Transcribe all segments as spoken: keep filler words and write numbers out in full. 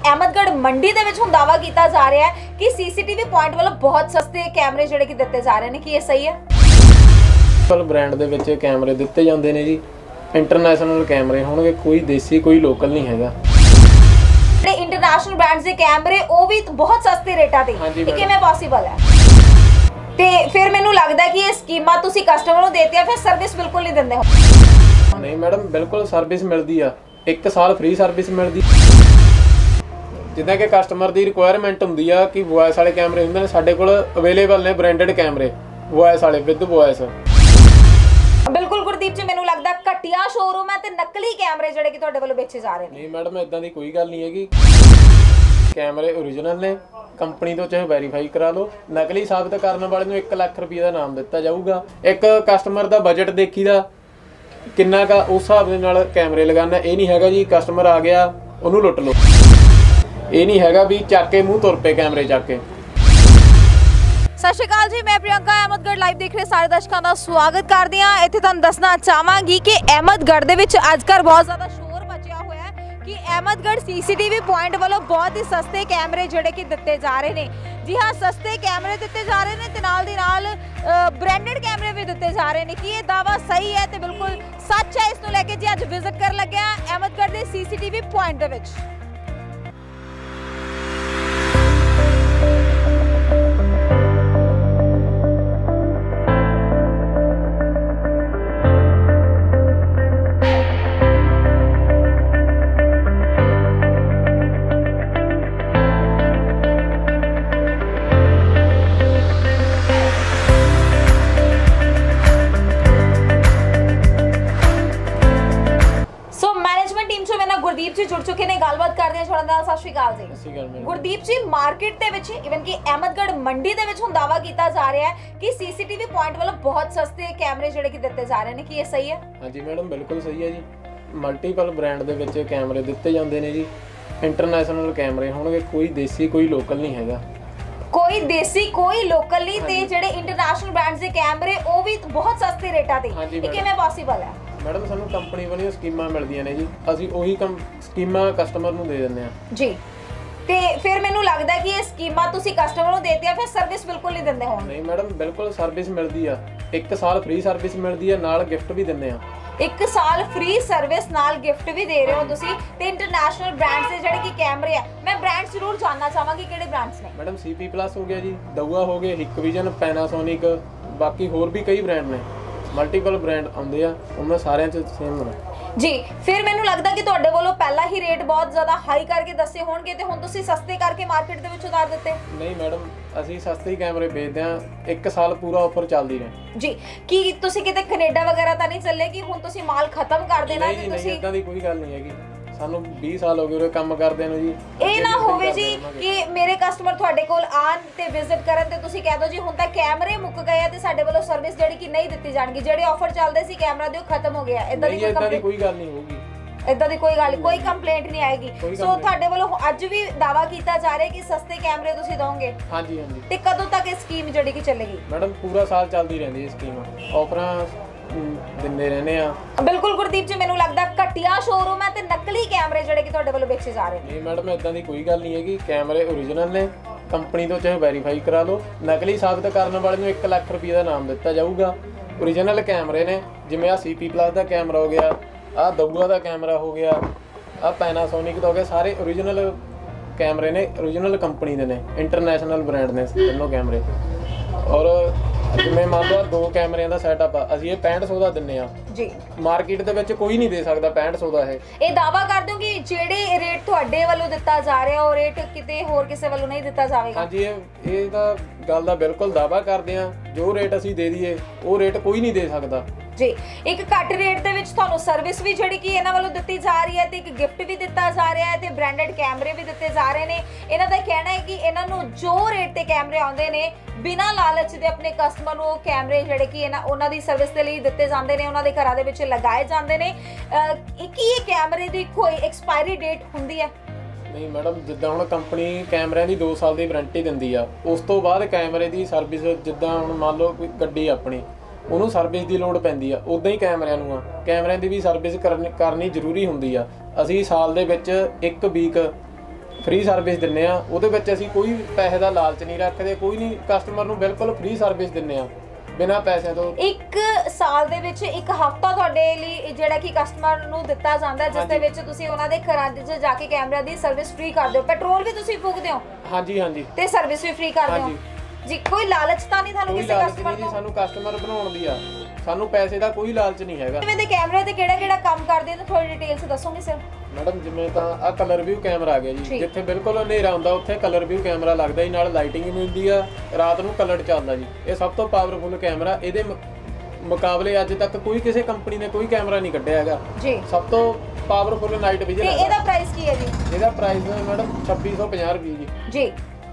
अहमदगढ़ मंडी दे विच हुण दावा कीता जा रहा है कि सीसीटीवी पॉइंट वालों बहुत सस्ते कैमरे जिहड़े कि दिते जा रहे हैं कि ये सही है? कल ब्रांड दे विच कैमरे दिते जांदे ने जी, इंटरनेशनल कैमरे होणगे, कोई देसी कोई लोकल नहीं हैगा। ते इंटरनेशनल ब्रांड्स दे कैमरे वो भी बहुत सस्ते रेटां ते ये किवें पॉसिबल है? ते फिर मैनूं लगदा कि ये स्कीमां तुसीं कस्टमर नूं देते फिर सर्विस बिल्कुल नहीं दिंदे हो? नहीं मैडम, बिल्कुल सर्विस मिलदी आ, एक साल फ्री सर्विस मिलदी। जिद्दां कि कस्टमर की रिक्वायरमेंट हुंदी आ कि वॉइस वाले कैमरे हुंदे ने, साडे कोल अवेलेबल ने ब्रांडेड कैमरे वॉइस वाले विद वॉइस। बिल्कुल गुरदीप जी, मैनूं लगदा घटिया शोरूम है ते नकली कैमरे जिहड़े कि तुहाडे वल्लों बेचे जा रहे हैं। नहीं मैडम, इदां दी कोई गल नहीं हैगी। कैमरे ओरिजिनल ने, कंपनी तो चाहे वेरीफाई करा लो। नकली साबित करने वाले नूं एक लाख रुपये का नाम दिता जाऊगा। एक कस्टमर का बजट देखीदा किन्ना का, उस हिसाब दे नाल कैमरे लगाना। ये नहीं हैगा जी कस्टमर आ गया उन्होंने लुट लो, ये नहीं हैगा भी चक के मूँह तुर पे कैमरे चक के। सत श्री अकाल जी, मैं प्रियंका अहमदगढ़ लाइव देख रहे सारे दर्शकों का स्वागत करदी हां। इत्थे तुहानूं दसना चाहांगी कि अहमदगढ़ दे विच अजकल बहुत ज़्यादा शोर मचिया होया है कि अहमदगढ़ सीसीटीवी पॉइंट वालों बहुत ही सस्ते कैमरे जिहड़े कि दिते जा रहे हैं। जी हाँ, सस्ते कैमरे दिते जा रहे हैं ते नाल दी नाल ब्रांडेड कैमरे भी दिते जा रहे हैं। कि ये दावा सही है तो बिल्कुल सच है। इस नूं लैके जी अज विजिट कर लगे अहमदगढ़ के सीसीटीवी पॉइंट दे विच। गुरदीप जी जुड़ चुके ने, गलबात करते हैं थोड़ा नाल। सत श्री अकाल जी। गुरदीप जी, मार्केट दे विच इवन कि अहमदगढ़ मंडी दे विच हुण दावा कीता जा रहा है कि सीसीटीवी पॉइंट वालों बहुत सस्ते कैमरे जिहड़े कि दिते जा रहे हैं कि ये सही है? हाँ जी मैडम, बिल्कुल सही है जी। मल्टीपल ब्रांड दे विच कैमरे दिते जांदे ने जी, इंटरनेशनल कैमरे होणगे, कोई देसी कोई लोकल नहीं हैगा। कोई देसी कोई लोकल नहीं ते जिहड़े इंटरनेशनल ब्रांड्स दे कैमरे वो भी बहुत सस्ते रेटां ते ये किवें पॉसिबल है? मैडम सानू कंपनी वाली स्कीमां मिलदियां ने जी, असीं ओही स्कीमां कस्टमर नूं दे दिंदे आ जी। ते फिर मैनूं लगदा कि ये स्कीमां तुसीं कस्टमर नूं देते आ फिर सर्विस बिल्कुल नहीं दिंदे हो? नहीं मैडम, बिल्कुल सर्विस मिलदी आ, एक साल फ्री सर्विस मिलदी आ, नाल गिफ्ट भी दिंदे आ। एक साल फ्री सर्विस नाल गिफ्ट भी दे रहे हो तुसीं ते इंटरनेशनल ब्रांड्स दे जिहड़े कि कैमरे आ। मैं ब्रांड्स जरूर जानना चाहांगी किहड़े ब्रांड्स ने? मैडम सीपी प्लस हो गया जी, दउआ हो गए, हिकविजन, पैनासोनिक, बाकी होर भी कई ब्रांड ने, मल्टीपल ब्रांड आउंदे आ, उन्हां सारियां च सेम ने जी। फिर मैनूं लगदा कि तुहाडे वल्लों पहला ही रेट बहुत ज़्यादा हाई करके दस्से होणगे ते हुण तुसीं सस्ते करके मार्केट दे विच उतार दित्ते? नहीं मैडम, असीं सस्ते ही कैमरे बेचदे आ, एक साल पूरा ऑफर चलदी रहे जी। कि तुसीं किते कनेडा वगैरह तां नहीं चले कि हुण तुसीं माल खत्म कर देना? नहीं जी, नहीं, इदां दी कोई गल नहीं हैगी। सानू बीस साल हो गए उरे काम करदे नूं जी। ਇਹ ਨਾ ਹੋਵੇ ਜੀ ਕਿ ਮੇਰੇ ਕਸਟਮਰ ਤੁਹਾਡੇ ਕੋਲ ਆਣ ਤੇ ਵਿਜ਼ਿਟ ਕਰਨ ਤੇ ਤੁਸੀਂ ਕਹਿ ਦੋ ਜੀ ਹੁਣ ਤਾਂ ਕੈਮਰੇ ਮੁੱਕ ਗਏ ਆ ਤੇ ਸਾਡੇ ਵੱਲੋਂ ਸਰਵਿਸ ਜਿਹੜੀ ਕਿ ਨਹੀਂ ਦਿੱਤੀ ਜਾਣਗੀ, ਜਿਹੜੇ ਆਫਰ ਚੱਲਦੇ ਸੀ ਕੈਮਰਾ ਦੇ ਉਹ ਖਤਮ ਹੋ ਗਿਆ। ਇਦਾਂ ਦੀ ਕੋਈ ਇਦਾਂ ਦੀ ਕੋਈ ਗੱਲ ਨਹੀਂ ਹੋਊਗੀ, ਇਦਾਂ ਦੀ ਕੋਈ ਗੱਲ ਕੋਈ ਕੰਪਲੇਂਟ ਨਹੀਂ ਆਏਗੀ। ਸੋ ਤੁਹਾਡੇ ਵੱਲੋਂ ਅੱਜ ਵੀ ਦਾਵਾ ਕੀਤਾ ਜਾ ਰਿਹਾ ਕਿ ਸਸਤੇ ਕੈਮਰੇ ਤੁਸੀਂ ਦੋਗੇ? ਹਾਂਜੀ ਹਾਂਜੀ। ਤੇ ਕਦੋਂ ਤੱਕ ਇਹ ਸਕੀਮ ਜਿਹੜੀ ਕਿ ਚੱਲੇਗੀ? ਮੈਡਮ ਪੂਰਾ ਸਾਲ ਚੱਲਦੀ ਰਹਿੰਦੀ ਹੈ ਸਕੀਮ, ਆਫਰਾਂ ਦਿੰਦੇ ਰਹਿੰਦੇ ਆ। ਬਿਲਕੁਲ ਗੁਰਦੀਪ ਜੀ, ਮੈਨੂੰ ਲੱਗਦਾ ਘਟੀਆ ਸ਼ੋਰੂਮ ਹੈ ਤੇ ਨਕਲੀ ਕੈਮਰੇ ਜਿਹੜੇ ਕਿ ਤੁਹਾਡੇ ਵੱਲੋਂ ਵੇਚੇ ਜਾ ਰਹੇ ਨੇ। ਨਹੀਂ ਮੈਡਮ, ਇਦਾਂ ਦੀ ਕੋਈ ਗੱਲ ਨਹੀਂ ਹੈਗੀ। ਕੈਮਰੇ ਓਰੀਜਨਲ ਨੇ, ਕੰਪਨੀ ਤੋਂ ਚਾਹੇ ਵੈਰੀਫਾਈ ਕਰਾ ਲਓ। ਨਕਲੀ ਸਾਬਤ ਕਰਨ ਵਾਲੇ ਨੂੰ ਇੱਕ ਲੱਖ ਰੁਪਏ ਦਾ ਨਾਮ ਦਿੱਤਾ ਜਾਊਗਾ। ਓਰੀਜਨਲ ਕੈਮਰੇ ਨੇ, ਜਿਵੇਂ ਆ ਸੀਪੀ ਪਲੱਸ ਦਾ ਕੈਮਰਾ ਹੋ ਗਿਆ, ਆ ਦਊਆ ਦਾ ਕੈਮਰਾ ਹੋ ਗਿਆ, ਆ ਪੈਨਾਸੋਨਿਕ ਦਾ ਹੋ ਗਿਆ, ਸਾਰੇ ਓਰੀਜਨਲ ਕੈਮਰੇ ਨੇ, ਓਰੀਜਨਲ ਕੰਪਨੀ ਦੇ ਨੇ, ਇੰਟਰਨੈਸ਼ਨਲ ਬ੍ਰਾਂਡ ਨੇ ਤਿੰਨੋਂ ਕੈਮਰੇ। ਔਰ ਜਿਵੇਂ ਮੰਨ ਲਓ ਦੋ ਕੈਮਰਿਆਂ ਦਾ ਸੈਟਅਪ ਆ, ਅਸੀਂ ਇਹ ਪੈਂਹਠ ਸੌ ਦਾ ਦਿੰਨੇ ਆ ਜੀ। ਮਾਰਕੀਟ ਦੇ ਵਿੱਚ ਕੋਈ ਨਹੀਂ ਦੇ ਸਕਦਾ ਪੈਂਹਠ ਸੌ ਦਾ। ਇਹ ਇਹ ਦਾਵਾ ਕਰ ਦਿਓ ਕਿ ਜਿਹੜੇ ਰੇਟ ਤੁਹਾਡੇ ਵੱਲੋਂ ਦਿੱਤਾ ਜਾ ਰਿਹਾ ਉਹ ਰੇਟ ਕਿਤੇ ਹੋਰ ਕਿਸੇ ਵੱਲੋਂ ਨਹੀਂ ਦਿੱਤਾ ਜਾਵੇਗਾ? ਹਾਂਜੀ, ਇਹ ਇਹ ਤਾਂ ਗੱਲ ਦਾ ਬਿਲਕੁਲ ਦਾਵਾ ਕਰਦੇ ਆ। ਜੋ ਰੇਟ ਅਸੀਂ ਦੇ ਦਈਏ ਉਹ ਰੇਟ ਕੋਈ ਨਹੀਂ ਦੇ ਸਕਦਾ ਜੀ। ਇੱਕ ਘੱਟ ਰੇਟ ਦੇ ਵਿੱਚ ਤੁਹਾਨੂੰ ਸਰਵਿਸ ਵੀ ਜਿਹੜੀ ਕਿ ਇਹਨਾਂ ਵੱਲੋਂ ਦਿੱਤੀ ਜਾ ਰਹੀ ਹੈ ਤੇ ਇੱਕ ਗਿਫਟ ਵੀ ਦਿੱਤਾ ਜਾ ਰਿਹਾ ਹੈ ਤੇ ਬ੍ਰਾਂਡਡ ਕੈਮਰੇ ਵੀ ਦਿੱਤੇ ਜਾ ਰਹੇ ਨੇ। ਇਹਨਾਂ ਦਾ ਕਹਿਣਾ ਹੈ ਕਿ ਇਹਨਾਂ ਨੂੰ ਜੋ ਰੇਟ ਤੇ ਕੈਮਰੇ ਆਉਂਦੇ ਨੇ ਬਿਨਾਂ ਲਾਲਚ ਦੇ ਆਪਣੇ ਕਸਟਮਰ ਨੂੰ ਕੈਮਰੇ ਜਿਹੜੇ ਕਿ ਇਹਨਾਂ ਉਹਨਾਂ ਦੀ ਸਰਵਿਸ ਦੇ ਲਈ ਦਿੱਤੇ ਜਾਂਦੇ ਨੇ, ਉਹਨਾਂ ਦੇ ਘਰਾਂ ਦੇ ਵਿੱਚ ਲਗਾਏ ਜਾਂਦੇ ਨੇ। ਕੀ ਇਹ ਕੈਮਰੇ ਦੀ ਕੋਈ ਐਕਸਪਾਇਰੀ ਡੇਟ ਹੁੰਦੀ ਹੈ? नहीं मैडम, जिद्दां हुण कंपनी कैमरिਆਂ ਦੀ दो साल की वारंटी ਦਿੰਦੀ ਆ, ਉਸ ਤੋਂ ਬਾਅਦ कैमरे ਦੀ ਸਰਵਿਸ ਜਿੱਦਾਂ ਹੁਣ ਮੰਨ ਲਓ ਕੋਈ ਗੱਡੀ ਆਪਣੀ ਉਹਨੂੰ ਸਰਵਿਸ ਦੀ ਲੋੜ ਪੈਂਦੀ ਆ, ਉਦਾਂ ਹੀ ਕੈਮਰਿਆਂ ਨੂੰ ਆ ਕੈਮਰਿਆਂ ਦੀ ਵੀ ਸਰਵਿਸ ਕਰਨੀ ਕਰਨੀ ਜ਼ਰੂਰੀ ਹੁੰਦੀ ਆ। ਅਸੀਂ ਸਾਲ ਦੇ ਵਿੱਚ ਇੱਕ ਵੀਕ ਫ੍ਰੀ ਸਰਵਿਸ ਦਿੰਨੇ ਆ। ਉਹਦੇ ਵਿੱਚ ਅਸੀਂ ਕੋਈ ਪੈਸੇ ਦਾ ਲਾਲਚ ਨਹੀਂ ਰੱਖਦੇ, ਕੋਈ ਨਹੀਂ, ਕਸਟਮਰ ਨੂੰ ਬਿਲਕੁਲ ਫ੍ਰੀ ਸਰਵਿਸ ਦਿੰਨੇ ਆ ਬਿਨਾਂ ਪੈਸਿਆਂ ਤੋਂ। ਇੱਕ ਸਾਲ ਦੇ ਵਿੱਚ ਇੱਕ ਹਫਤਾ ਤੁਹਾਡੇ ਲਈ ਜਿਹੜਾ ਕਿ ਕਸਟਮਰ ਨੂੰ ਦਿੱਤਾ ਜਾਂਦਾ ਜਿਸ ਦੇ ਵਿੱਚ ਤੁਸੀਂ ਉਹਨਾਂ ਦੇ ਘਰਾਂ 'ਚ ਜਾ ਕੇ ਕੈਮਰਿਆਂ ਦੀ ਸਰਵਿਸ ਫ੍ਰੀ ਕਰਦੇ ਹੋ, ਪੈਟਰੋਲ ਵੀ ਤੁਸੀਂ ਫੂਕਦੇ ਹੋ? ਹਾਂਜੀ ਹਾਂਜੀ। ਤੇ ਸਰਵਿਸ ਵੀ ਫ੍ਰੀ ਕਰਦੇ ਹੋ ਜੀ? ਕੋਈ ਲਾਲਚ ਤਾਂ ਨਹੀਂ ਤੁਹਾਨੂੰ ਕਿਸੇ ਕਸਟਮਰ ਨੂੰ? ਸਾਨੂੰ ਕਸਟਮਰ ਬਣਾਉਣ ਦੀ ਆ, ਸਾਨੂੰ ਪੈਸੇ ਦਾ ਕੋਈ ਲਾਲਚ ਨਹੀਂ ਹੈਗਾ। ਕਿਵੇਂ ਦੇ ਕੈਮਰੇ ਤੇ ਕਿਹੜਾ ਕਿਹੜਾ ਕੰਮ ਕਰਦੇ ਹੋ ਥੋੜੀ ਡਿਟੇਲ ਚ ਦੱਸੋਗੇ ਸਰ? ਮੈਡਮ ਜਿਵੇਂ ਤਾਂ ਆ ਕਲਰ ਵਿਊ ਕੈਮਰਾ ਆ ਗਿਆ ਜੀ, ਜਿੱਥੇ ਬਿਲਕੁਲ ਹਨੇਰਾ ਹੁੰਦਾ ਉੱਥੇ ਕਲਰ ਵਿਊ ਕੈਮਰਾ ਲੱਗਦਾ ਜੀ, ਨਾਲ ਲਾਈਟਿੰਗ ਵੀ ਹੁੰਦੀ ਆ, ਰਾਤ ਨੂੰ ਕਲਰ ਚੱਲਦਾ ਜੀ। ਇਹ ਸਭ ਤੋਂ ਪਾਵਰਫੁਲ ਕੈਮਰਾ, ਇਹਦੇ ਮੁਕਾਬਲੇ ਅੱਜ ਤੱਕ ਕੋਈ ਕਿਸੇ ਕੰਪਨੀ ਨੇ ਕੋਈ ਕੈਮਰਾ ਨਹੀਂ ਕੱਢਿਆ ਹੈਗਾ ਜੀ। ਸਭ ਤੋਂ ਪਾਵਰਫੁਲ ਨਾਈਟ ਵਿਜ਼ਨ। ਤੇ ਇਹਦਾ ਪ੍ਰਾਈਸ ਕੀ ਹੈ ਜੀ? ਇਹਦਾ ਪ੍ਰਾਈਸ ਮੈਡਮ ਛੱਬੀ ਸੌ ਪੰਜਾਹ ਰੁਪਏ ਜੀ ਜੀ।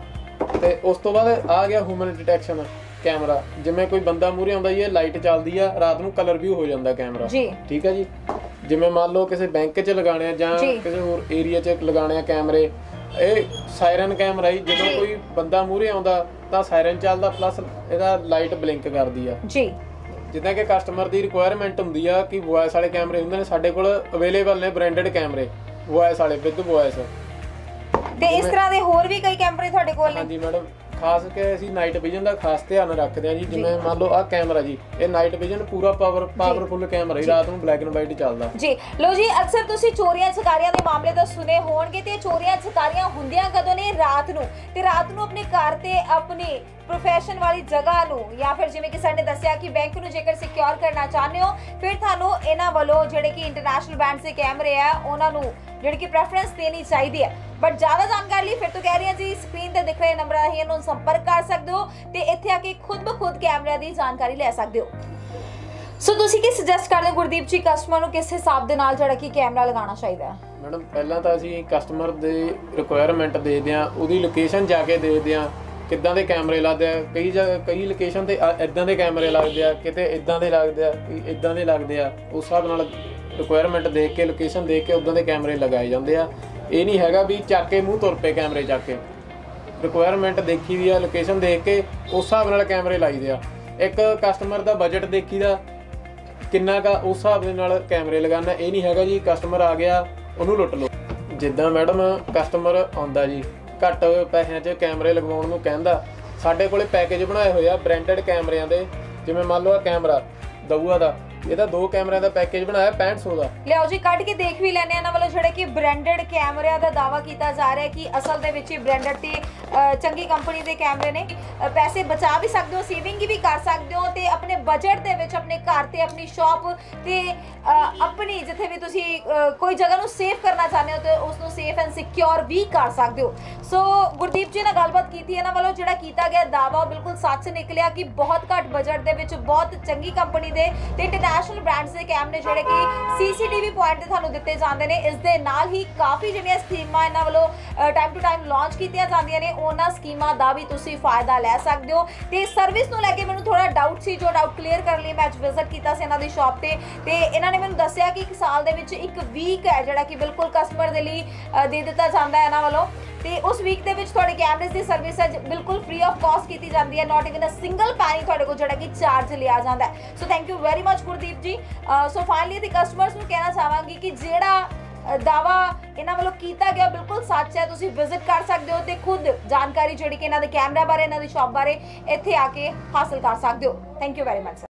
ਤੇ ਉਸ ਤੋਂ ਬਾਅਦ ਆ ਗਿਆ ਹਿਊਮਨ ਡਿਟੈਕਸ਼ਨ ਕੈਮਰਾ। ਜਿਵੇਂ ਕੋਈ ਬੰਦਾ ਮੂਹਰੇ ਆਉਂਦਾ ਜੀ, ਇਹ ਲਾਈਟ ਚੱਲਦੀ ਆ, ਰਾਤ ਨੂੰ ਕਲਰ ਵਿਊ ਹੋ ਜਾਂਦਾ ਕੈਮਰਾ ਜੀ, ਠੀਕ ਹੈ ਜੀ। ਜਿਵੇਂ ਮੰਨ ਲਓ ਕਿਸੇ ਬੈਂਕ 'ਚ ਲਗਾਣੇ ਆ ਜਾਂ ਕਿਸੇ ਹੋਰ ਏਰੀਆ 'ਚ ਲਗਾਣੇ ਆ ਕੈਮਰੇ, ਇਹ ਸਾਇਰਨ ਕੈਮਰਾ ਜੀ। ਜਦੋਂ ਕੋਈ ਬੰਦਾ ਮੂਹਰੇ ਆਉਂਦਾ ਤਾਂ ਸਾਇਰਨ ਚੱਲਦਾ, ਪਲੱਸ ਇਹਦਾ ਲਾਈਟ ਬਲਿੰਕ ਕਰਦੀ ਆ ਜੀ। ਜਿੱਦਾਂ ਕਿ ਕਸਟਮਰ ਦੀ ਰਿਕੁਆਇਰਮੈਂਟ ਹੁੰਦੀ ਆ ਕਿ ਵੌਇਸ ਵਾਲੇ ਕੈਮਰੇ ਹੁੰਦੇ ਨੇ, ਸਾਡੇ ਕੋਲ ਅਵੇਲੇਬਲ ਨੇ ਬ੍ਰਾਂਡਡ ਕੈਮਰੇ ਵੌਇਸ ਵਾਲੇ ਵਿਦ ਵੌਇਸ। ਤੇ ਇਸ ਤਰ੍ਹਾਂ ਦੇ ਹੋਰ ਵੀ ਕਈ ਕੈਮਰੇ ਤੁਹਾਡੇ ਕੋਲ ਨੇ? ਹਾਂਜੀ ਮੈਡਮ, ਖਾਸ ਕੇ ਅਸੀਂ ਨਾਈਟ ਵਿਜ਼ਨ ਦਾ ਖਾਸ ਧਿਆਨ ਰੱਖਦੇ ਹਾਂ ਜੀ। ਜਿਵੇਂ ਮੰਨ ਲਓ ਆਹ ਕੈਮਰਾ ਜੀ, ਇਹ ਨਾਈਟ ਵਿਜ਼ਨ ਪੂਰਾ ਪਾਵਰ ਪਾਵਰਫੁਲ ਕੈਮਰਾ ਹੀ, ਰਾਤ ਨੂੰ ਬਲੈਕ ਐਂਡ ਵਾਈਟ ਚੱਲਦਾ ਜੀ। ਲੋ ਜੀ, ਅਕਸਰ ਤੁਸੀਂ ਚੋਰੀਆਂ ਚਕਾਰੀਆਂ ਦੇ ਮਾਮਲੇ ਤਾਂ ਸੁਨੇ ਹੋਣਗੇ, ਤੇ ਚੋਰੀਆਂ ਚਕਾਰੀਆਂ ਹੁੰਦੀਆਂ ਕਦੋਂ ਨੇ? ਰਾਤ ਨੂੰ। ਤੇ ਰਾਤ ਨੂੰ ਆਪਣੇ ਘਰ ਤੇ ਆਪਣੀ ਪ੍ਰੋਫੈਸ਼ਨ ਵਾਲੀ ਜਗ੍ਹਾ ਨੂੰ, ਜਾਂ ਫਿਰ ਜਿਵੇਂ ਕਿ ਸਰ ਨੇ ਦੱਸਿਆ ਕਿ ਬੈਂਕ ਨੂੰ ਜੇਕਰ ਸਿਕਿਉਰ ਕਰਨਾ ਚਾਹੁੰਦੇ ਹੋ, ਫਿਰ ਤੁਹਾਨੂੰ ਇਹਨਾਂ ਵੱਲੋਂ ਜਿਹੜੇ ਕਿ ਇੰਟਰਨੈਸ਼ਨਲ ਬ੍ਰਾਂਡਸ ਦੇ ਕੈਮਰੇ ਆ ਉਹਨਾਂ ਨੂੰ ਜਿਹੜੀ ਕਿ ਪ੍ਰੈਫਰੈਂਸ ਦੇਣੀ ਚਾਹੀਦੀ ਹੈ। ਬਟ ਜ਼ਿਆਦਾ ਜਾਣਕਾਰੀ ਲਈ ਫਿਰ ਤੋਂ ਕਹਿ ਰਹੀ ਹਾਂ ਜੀ, ਸਕਰੀਨ ਤੇ ਦਿਖ ਰਹੇ ਨੰਬਰਾਂ ਰਾਹੀਂ ਇਹਨੂੰ ਸੰਪਰਕ ਕਰ ਸਕਦੇ ਹੋ ਤੇ ਇੱਥੇ ਆ ਕੇ ਖੁਦ ਬ ਖੁਦ ਕੈਮਰਿਆਂ ਦੀ ਜਾਣਕਾਰੀ ਲੈ ਸਕਦੇ ਹੋ। ਸੋ ਤੁਸੀਂ ਕੀ ਸੁਜੈਸਟ ਕਰਦੇ ਹੋ ਗੁਰਦੀਪ ਜੀ, ਕਸਟਮਰ ਨੂੰ ਕਿਸ ਹਿਸਾਬ ਦੇ ਨਾਲ ਜਿਹੜਾ ਕਿ ਕੈਮਰਾ ਲਗਾਉਣਾ ਚਾਹੀਦਾ ਹੈ? ਮੈਡਮ ਪਹਿਲਾਂ ਤਾਂ ਅਸੀਂ ਕਸਟਮਰ ਦੇ ਰਿਕੁਆਇਰਮੈਂਟ ਦੇਖਦੇ ਹਾਂ, ਉਹਦੀ ਲੋਕੇਸ਼ਨ ਜਾ ਕੇ ਦੇਖਦੇ ਹਾਂ ਕਿੱਦਾਂ ਦੇ ਕੈਮਰੇ ਲੱਗਦੇ ਆ। ਕਈ ਜਗ੍ਹਾ ਕਈ ਲੋਕੇਸ਼ਨ ਤੇ ਇਦਾਂ ਦੇ ਕੈਮਰੇ ਲੱਗਦੇ ਆ, ਕਿਤੇ ਇਦਾਂ ਦੇ ਲੱਗਦੇ ਆ, ਇਦਾਂ ਦੇ ਲੱਗਦੇ ਆ। ਉਸ ਹਿਸਾਬ ਨਾਲ ਰਿਕੁਆਇਰਮੈਂਟ ਦੇਖ ਕੇ, ਲੋਕੇਸ਼ਨ ਦੇਖ ਕੇ ਉਦਾਂ ਦੇ ਕੈਮਰੇ ਲਗਾਏ ਜਾਂਦੇ ਆ। ਇਹ ਨਹੀਂ ਹੈਗਾ ਵੀ ਚੱਕ ਕੇ ਮੂੰਹ ਤੁਰ ਪਏ ਕੈਮਰੇ ਚੱਕ ਕੇ। ਰਿਕੁਆਇਰਮੈਂਟ ਦੇਖੀ ਦੀ ਆ, ਲੋਕੇਸ਼ਨ ਦੇਖ ਕੇ ਉਸ ਹਿਸਾਬ ਨਾਲ ਕੈਮਰੇ ਲਾਈਦੇ ਆ। ਇੱਕ ਕਸਟਮਰ ਦਾ ਬਜਟ ਦੇਖੀਦਾ ਕਿੰਨਾ ਕਾ, ਉਸ ਹਿਸਾਬ ਦੇ ਨਾਲ ਕੈਮਰੇ ਲਗਾਉਣਾ। ਇਹ ਨਹੀਂ ਹੈਗਾ ਜੀ ਕਸਟਮਰ ਆ ਗਿਆ ਉਹਨੂੰ ਲੁੱਟ ਲਓ। ਜਿੱਦਾਂ ਮੈਡਮ ਕਸਟਮਰ ਆਉਂਦਾ ਜੀ, ਘੱਟ ਪੈਸਿਆਂ 'ਚ ਕੈਮਰੇ ਲਗਵਾਉਣ ਨੂੰ ਕਹਿੰਦਾ, ਸਾਡੇ ਕੋਲੇ ਪੈਕੇਜ ਬਣਾਏ ਹੋਏ ਆ ਬ੍ਰਾਂਡਡ ਕੈਮਰਿਆਂ ਦੇ। ਜਿਵੇਂ ਮੰਨ ਲਓ ਆ ਕੈਮਰਾ ਦਊਆ ਦਾ, ਇਹਦਾ ਦੋ ਕੈਮਰਿਆਂ ਦਾ ਪੈਕੇਜ ਬਣਾਇਆ ਪੈਂਹਠ ਸੌ ਦਾ। ਲਿਆਓ ਜੀ ਕੱਢ ਕੇ ਦੇਖ ਵੀ ਲੈਣੇ ਇਹਨਾਂ ਵੱਲੋਂ ਜਿਹੜੇ ਕਿ ਬ੍ਰਾਂਡਡ ਕੈਮਰਿਆਂ ਦਾ ਦਾਵਾ ਕੀਤਾ ਜਾ ਰਿਹਾ ਕਿ ਅਸਲ ਦੇ ਵਿੱਚ ਬ੍ਰਾਂਡਡ ਤੇ ਚੰਗੀ ਕੰਪਨੀ ਦੇ ਕੈਮਰੇ ਨੇ। ਪੈਸੇ ਬਚਾ ਵੀ ਸਕਦੇ ਹੋ, ਸੇਵਿੰਗ ਵੀ ਕਰ ਸਕਦੇ ਹੋ ਤੇ ਆਪਣੇ ਬਜਟ ਦੇ ਵਿੱਚ ਆਪਣੇ ਘਰ ਤੇ ਆਪਣੀ ਸ਼ਾਪ ਤੇ ਆਪਣੀ ਜਿੱਥੇ ਵੀ ਤੁਸੀਂ ਕੋਈ ਜਗ੍ਹਾ ਨੂੰ ਸੇਵ ਕਰਨਾ ਚਾਹੁੰਦੇ ਹੋ ਤੇ ਉਸ ਨੂੰ ਸੇਫ ਐਂਡ ਸਿਕਿਉਰ ਵੀ ਕਰ ਸਕਦੇ ਹੋ। ਸੋ ਗੁਰਦੀਪ ਜੀ ਨਾਲ ਗੱਲਬਾਤ ਕੀਤੀ ਇਹਨਾਂ ਵੱਲੋਂ ਜਿਹੜਾ ਕੀਤਾ ਗਿਆ ਦਾਵਾ ਬਿਲਕੁਲ ਸੱਚ ਨਿਕਲਿਆ ਕਿ ਬਹੁਤ ਘੱਟ ਬਜਟ ਦੇ ਵਿੱਚ ਬਹੁਤ ਚੰਗੀ ਕੰਪਨੀ ਦੇ ਤੇ ਇੰਟਰਨੈਸ਼ਨਲ ਬ੍ਰਾਂਡਸ ਦੇ ਕੈਮਰੇ ਜਿਹੜੇ ਕਿ ਸੀਸੀਟੀਵੀ ਪੁਆਇੰਟ ਤੇ ਤੁਹਾਨੂੰ ਦਿੱਤੇ ਜਾਂਦੇ ਨੇ। ਇਸ ਦੇ ਨਾਲ ਹੀ ਕਾਫੀ ਜਿਹੜੀਆਂ ਸਕੀਮਾਂ ਇਹਨਾਂ ਵੱਲੋਂ ਟਾਈਮ ਟੂ ਟਾਈਮ ਲਾਂਚ ਕੀਤੀਆਂ ਜਾਂਦੀਆਂ ਨੇ, ਉਹਨਾਂ ਸਕੀਮਾਂ ਦਾ ਵੀ ਤੁਸੀਂ ਫਾਇਦਾ ਲੈ ਸਕਦੇ ਹੋ। ਤੇ ਸਰਵਿਸ ਨੂੰ ਲੈ ਕੇ ਮੈਨੂੰ ਥੋੜਾ ਡਾਊਟ ਸੀ, ਜੋ ਡਾਊਟ ਕਲੀਅਰ ਕਰਨ ਲਈ ਮੈਂ ਅੱਜ ਵਿਜ਼ਿਟ ਕੀਤਾ ਸੀ ਇਹਨਾਂ ਦੀ ਸ਼ਾਪ ਤੇ ਤੇ ਇਹਨਾਂ ਨੇ ਮੈਨੂੰ ਦੱਸਿਆ ਕਿ ਇੱਕ ਸਾਲ ਦੇ ਵਿੱਚ ਇੱਕ ਵੀਕ ਹੈ ਜਿਹੜਾ ਕਿ ਬਿਲਕੁਲ ਕਸਟਮਰ ਦੇ ਲਈ ਦੇ ਦਿੱਤਾ ਜਾਂਦਾ ਹੈ ਇਹਨਾਂ ਵੱਲੋਂ। ਤੇ ਉਸ ਵੀਕ ਦੇ ਵਿੱਚ ਤੁਹਾਡੇ ਕੈਮਰੇਜ਼ ਦੀ ਸਰਵਿਸ ਹੈ ਬਿਲਕੁਲ ਫ੍ਰੀ ਆਫ ਕਾਸਟ ਕੀਤੀ ਜਾਂਦੀ ਹੈ, not even a single penny ਤੁਹਾਡੇ ਕੋਲ ਜਿਹੜਾ ਕਿ ਚਾਰਜ ਲਿਆ ਜਾਂਦਾ ਹੈ। So thank you very much Gurdeep ji. So finally ਤੇ ਕਸਟਮਰਸ ਨੂੰ ਕਹਿਣਾ ਚਾਹਾਂਗੀ ਕਿ ਜਿਹੜਾ ਦਾਵਾ ਇਹਨਾਂ ਵੱਲੋਂ ਕੀਤਾ ਗਿਆ ਬਿਲਕੁਲ ਸੱਚ ਹੈ। ਤੁਸੀਂ ਵਿਜ਼ਿਟ ਕਰ ਸਕਦੇ ਹੋ ਤੇ ਖੁਦ ਜਾਣਕਾਰੀ ਜਿਹੜੀ ਕਿ ਇਹਨਾਂ ਦੇ ਕੈਮਰਾ ਬਾਰੇ, ਇਹਨਾਂ ਦੀ ਸ਼ਾਪ ਬਾਰੇ ਇੱਥੇ ਆ ਕੇ ਹਾਸਲ ਕਰ ਸਕਦੇ ਹੋ। Thank you very much.